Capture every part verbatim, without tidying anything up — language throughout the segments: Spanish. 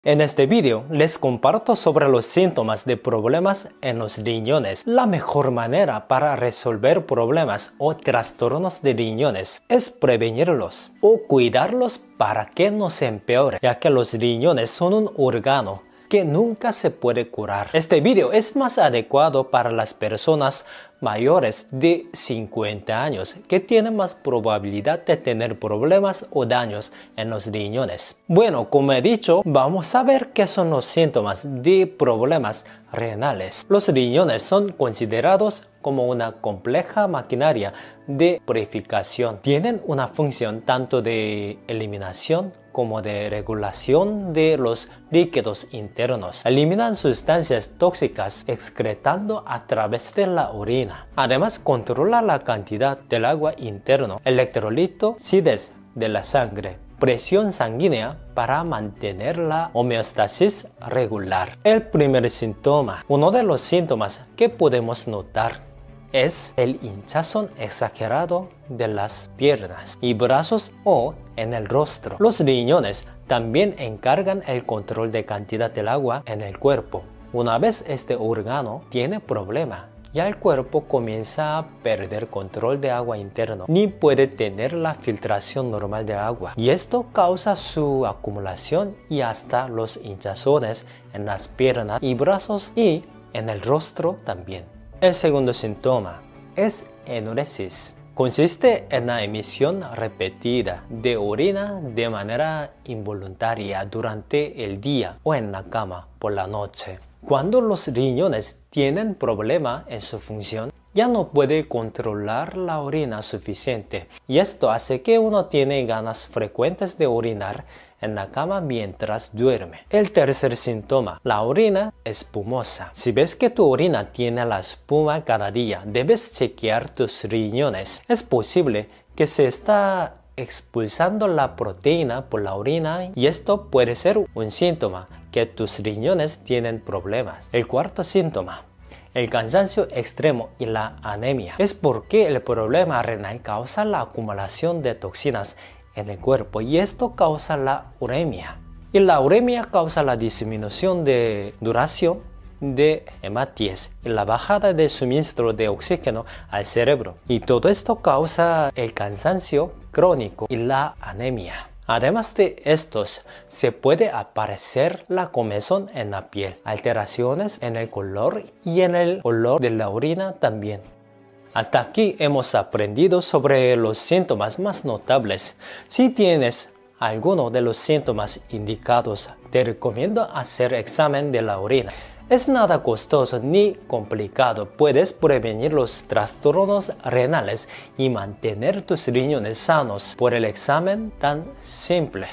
En este video les comparto sobre los síntomas de problemas en los riñones. La mejor manera para resolver problemas o trastornos de riñones es prevenirlos o cuidarlos para que no se empeore, ya que los riñones son un órgano que nunca se puede curar. Este video es más adecuado para las personas mayores de cincuenta años que tienen más probabilidad de tener problemas o daños en los riñones. Bueno, como he dicho, vamos a ver qué son los síntomas de problemas renales. Los riñones son considerados como una compleja maquinaria de purificación. Tienen una función tanto de eliminación como de regulación de los líquidos internos. Eliminan sustancias tóxicas excretando a través de la orina. Además, controla la cantidad del agua interno, electrolito, acidez de la sangre, presión sanguínea para mantener la homeostasis regular. El primer síntoma, uno de los síntomas que podemos notar es el hinchazón exagerado de las piernas y brazos o en el rostro. Los riñones también encargan el control de cantidad del agua en el cuerpo. Una vez este órgano tiene problema, ya el cuerpo comienza a perder control de agua interno, ni puede tener la filtración normal de agua, y esto causa su acumulación y hasta los hinchazones en las piernas y brazos y en el rostro también. El segundo síntoma es enuresis. Consiste en la emisión repetida de orina de manera involuntaria durante el día o en la cama por la noche. Cuando los riñones tienen problema en su función, ya no puede controlar la orina suficiente, y esto hace que uno tiene ganas frecuentes de orinar en la cama mientras duerme. El tercer síntoma, la orina espumosa. Si ves que tu orina tiene la espuma cada día, debes chequear tus riñones. Es posible que se está expulsando la proteína por la orina y esto puede ser un síntoma que tus riñones tienen problemas. El cuarto síntoma, el cansancio extremo y la anemia. Es porque el problema renal causa la acumulación de toxinas en el cuerpo y esto causa la uremia. Y la uremia causa la disminución de duración de hematíes y la bajada de suministro de oxígeno al cerebro. Y todo esto causa el cansancio crónico y la anemia. Además de estos, se puede aparecer la comezón en la piel, alteraciones en el color y en el olor de la orina también. Hasta aquí hemos aprendido sobre los síntomas más notables. Si tienes alguno de los síntomas indicados, te recomiendo hacer examen de la orina. Es nada costoso ni complicado. Puedes prevenir los trastornos renales y mantener tus riñones sanos por el examen tan simple.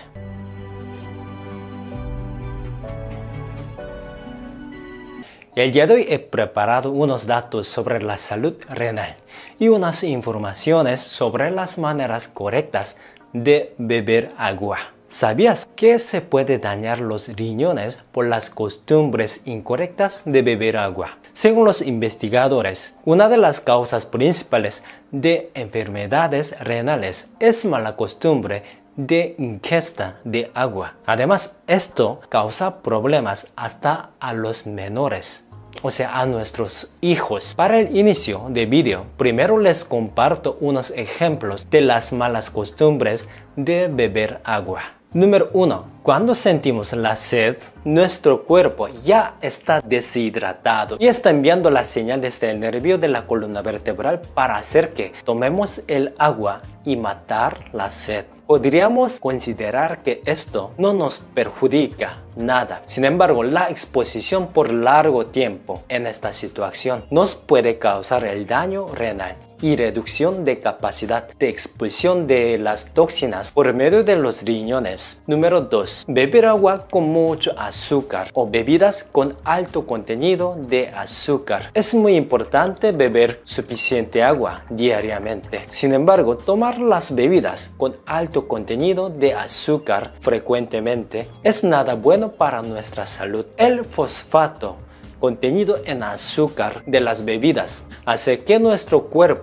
El día de hoy he preparado unos datos sobre la salud renal y unas informaciones sobre las maneras correctas de beber agua. ¿Sabías que se puede dañar los riñones por las costumbres incorrectas de beber agua? Según los investigadores, una de las causas principales de enfermedades renales es mala costumbre de ingesta de agua. Además, esto causa problemas hasta a los menores, o sea, a nuestros hijos. Para el inicio de vídeo, primero les comparto unos ejemplos de las malas costumbres de beber agua. Número uno. Cuando sentimos la sed, nuestro cuerpo ya está deshidratado y está enviando las señales del nervio de la columna vertebral para hacer que tomemos el agua y matar la sed. Podríamos considerar que esto no nos perjudica nada. Sin embargo, la exposición por largo tiempo en esta situación nos puede causar el daño renal y reducción de capacidad de expulsión de las toxinas por medio de los riñones. Número dos. Beber agua con mucho azúcar o bebidas con alto contenido de azúcar. Es muy importante beber suficiente agua diariamente. Sin embargo, tomar las bebidas con alto contenido de azúcar frecuentemente es nada bueno para nuestra salud. El fosfato contenido en azúcar de las bebidas hace que nuestro cuerpo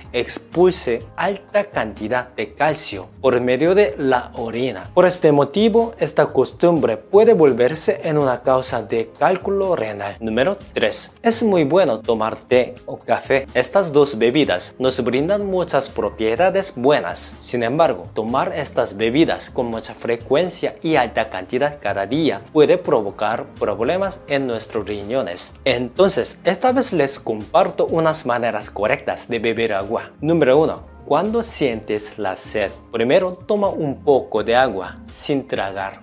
expulse alta cantidad de calcio por medio de la orina. Por este motivo, esta costumbre puede volverse en una causa de cálculo renal. Número tres. Es muy bueno tomar té o café. Estas dos bebidas nos brindan muchas propiedades buenas. Sin embargo, tomar estas bebidas con mucha frecuencia y alta cantidad cada día puede provocar problemas en nuestros riñones. Entonces, esta vez les comparto unas maneras correctas de beber agua. Número uno. Cuando sientes la sed, primero toma un poco de agua sin tragar.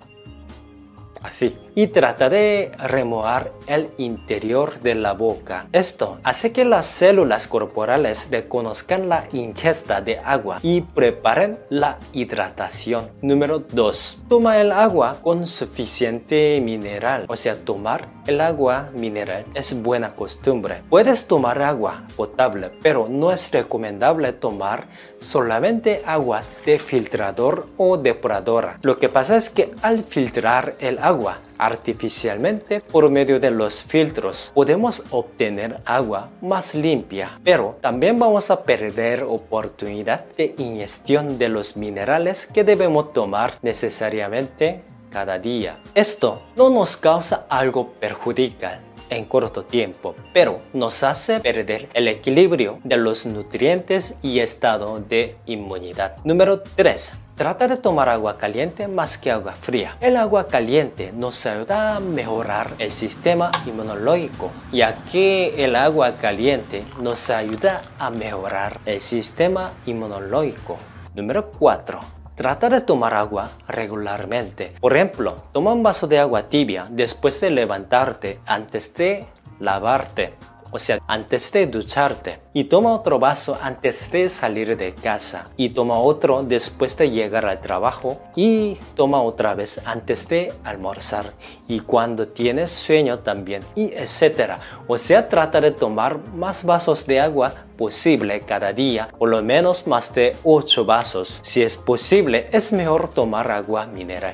Así. Y trata de remojar el interior de la boca. Esto hace que las células corporales reconozcan la ingesta de agua y preparen la hidratación. Número dos. Toma el agua con suficiente mineral. O sea, tomar el agua mineral es buena costumbre. Puedes tomar agua potable, pero no es recomendable tomar solamente aguas de filtrador o depuradora. Lo que pasa es que al filtrar el agua artificialmente por medio de los filtros podemos obtener agua más limpia, pero también vamos a perder oportunidad de ingestión de los minerales que debemos tomar necesariamente cada día. Esto no nos causa algo perjudicial en corto tiempo, pero nos hace perder el equilibrio de los nutrientes y estado de inmunidad. Número tres. Trata de tomar agua caliente más que agua fría. El agua caliente nos ayuda a mejorar el sistema inmunológico, ya que el agua caliente nos ayuda a mejorar el sistema inmunológico. Número cuatro. Trata de tomar agua regularmente. Por ejemplo, toma un vaso de agua tibia después de levantarte, antes de lavarte. O sea, antes de ducharte. Y toma otro vaso antes de salir de casa. Y toma otro después de llegar al trabajo. Y toma otra vez antes de almorzar. Y cuando tienes sueño también. Y etcétera. O sea, trata de tomar más vasos de agua posible cada día. Por lo menos más de ocho vasos. Si es posible, es mejor tomar agua mineral.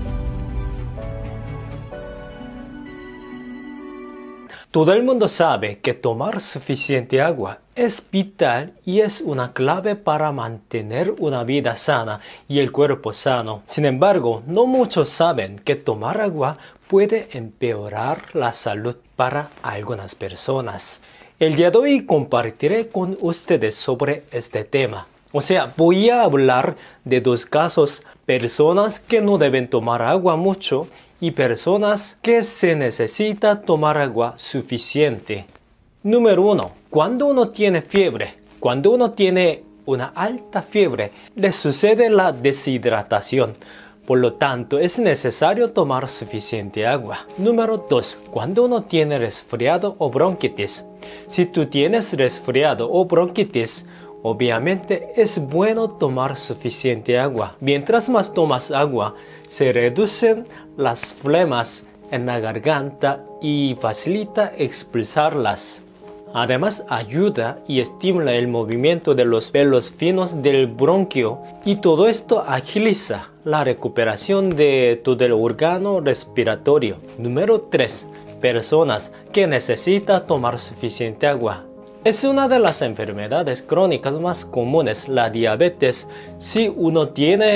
Todo el mundo sabe que tomar suficiente agua es vital y es una clave para mantener una vida sana y el cuerpo sano. Sin embargo, no muchos saben que tomar agua puede empeorar la salud para algunas personas. El día de hoy compartiré con ustedes sobre este tema. O sea, voy a hablar de dos casos: personas que no deben tomar agua mucho y personas que se necesita tomar agua suficiente. Número uno. Cuando uno tiene fiebre, cuando uno tiene una alta fiebre, le sucede la deshidratación. Por lo tanto, es necesario tomar suficiente agua. Número dos. Cuando uno tiene resfriado o bronquitis. Si tú tienes resfriado o bronquitis, obviamente es bueno tomar suficiente agua. Mientras más tomas agua, se reducen las flemas en la garganta y facilita expulsarlas. Además, ayuda y estimula el movimiento de los pelos finos del bronquio y todo esto agiliza la recuperación de todo el órgano respiratorio. Número tres. Personas que necesitan tomar suficiente agua. Es una de las enfermedades crónicas más comunes, la diabetes. Si uno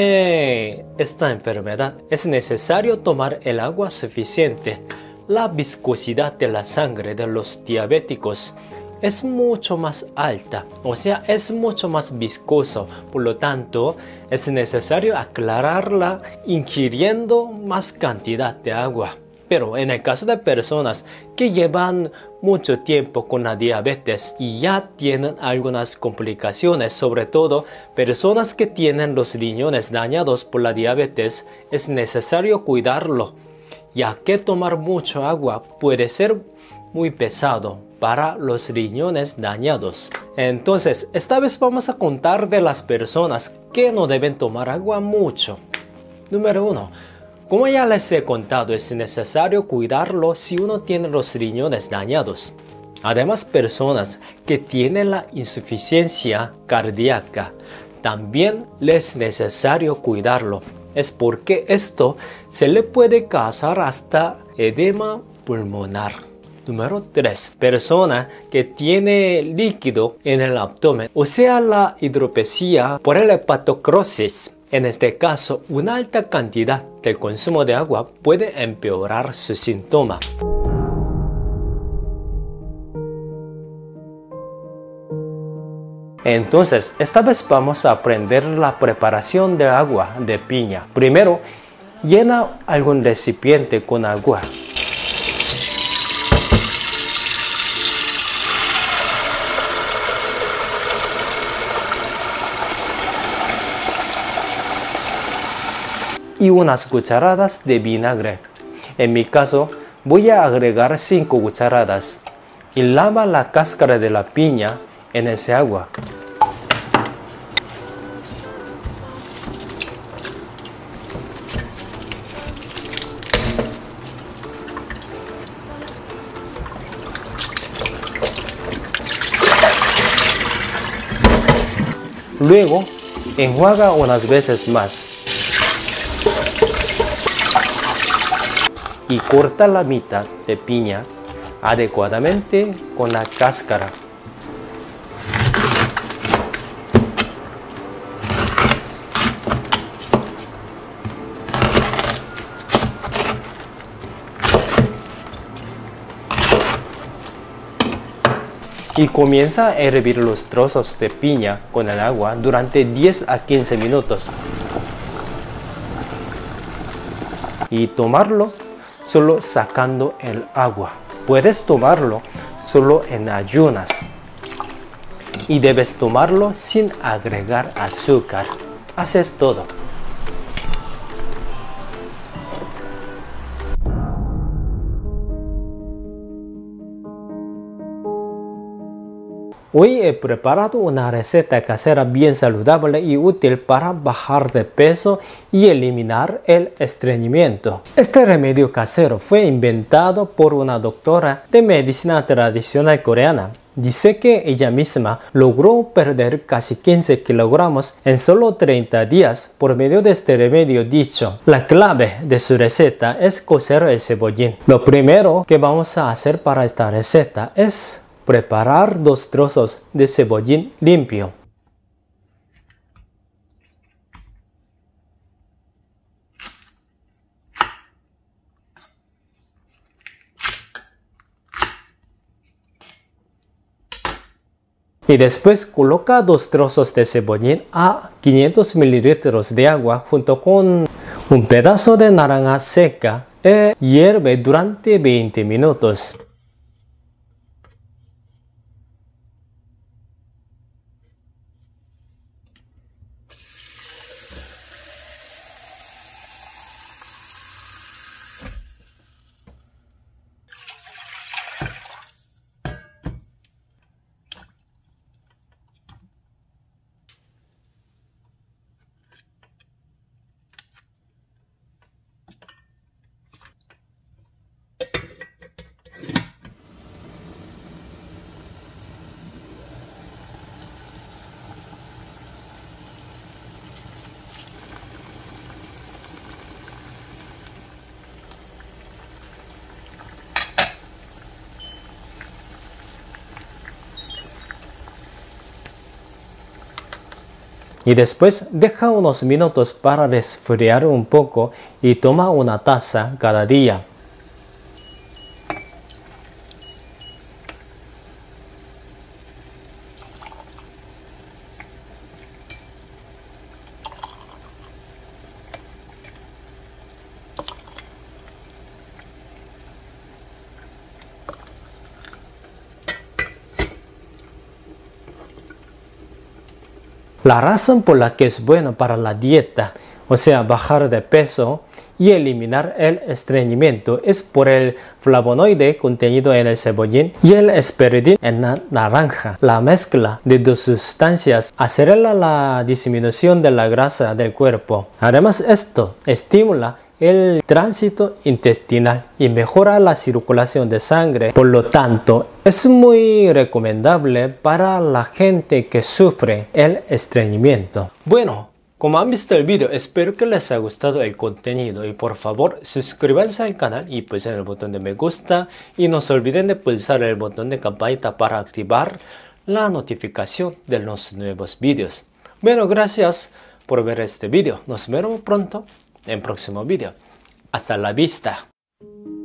tiene esta enfermedad, es necesario tomar el agua suficiente. La viscosidad de la sangre de los diabéticos es mucho más alta, o sea, es mucho más viscoso. Por lo tanto, es necesario aclararla ingiriendo más cantidad de agua. Pero en el caso de personas que llevan mucho tiempo con la diabetes y ya tienen algunas complicaciones, sobre todo personas que tienen los riñones dañados por la diabetes, es necesario cuidarlo, ya que tomar mucho agua puede ser muy pesado para los riñones dañados. Entonces, esta vez vamos a contar de las personas que no deben tomar agua mucho. Número uno. Como ya les he contado, es necesario cuidarlo si uno tiene los riñones dañados. Además, personas que tienen la insuficiencia cardíaca, también les es necesario cuidarlo. Es porque esto se le puede causar hasta edema pulmonar. Número tres. Persona que tiene líquido en el abdomen, o sea la hidropesía por el hepatocrosis. En este caso, una alta cantidad del consumo de agua puede empeorar su síntoma. Entonces, esta vez vamos a aprender la preparación de agua de piña. Primero, llena algún recipiente con agua. Y unas cucharadas de vinagre. En mi caso, voy a agregar cinco cucharadas. Y lava la cáscara de la piña en ese agua. Luego, enjuaga unas veces más. Y corta la mitad de piña adecuadamente con la cáscara. Y comienza a hervir los trozos de piña con el agua durante diez a quince minutos. Y tomarlo solo sacando el agua. Puedes tomarlo solo en ayunas. Y debes tomarlo sin agregar azúcar. Haces todo. Hoy he preparado una receta casera bien saludable y útil para bajar de peso y eliminar el estreñimiento. Este remedio casero fue inventado por una doctora de medicina tradicional coreana. Dice que ella misma logró perder casi quince kilogramos en solo treinta días por medio de este remedio dicho. La clave de su receta es cocer el cebollín. Lo primero que vamos a hacer para esta receta es preparar dos trozos de cebollín limpio. Y después coloca dos trozos de cebollín a quinientos mililitros de agua junto con un pedazo de naranja seca e hierve durante veinte minutos. Y después deja unos minutos para resfriar un poco y toma una taza cada día. La razón por la que es bueno para la dieta, o sea, bajar de peso y eliminar el estreñimiento, es por el flavonoide contenido en el cebollín y el esperidín en la naranja. La mezcla de dos sustancias acelera la disminución de la grasa del cuerpo. Además, esto estimula el tránsito intestinal y mejora la circulación de sangre. Por lo tanto, es muy recomendable para la gente que sufre el estreñimiento. Bueno, Como han visto el vídeo, espero que les haya gustado el contenido y por favor suscríbanse al canal y pulsen el botón de me gusta y no se olviden de pulsar el botón de campanita para activar la notificación de los nuevos vídeos. Bueno, gracias por ver este vídeo. Nos vemos pronto en el próximo vídeo. Hasta la vista.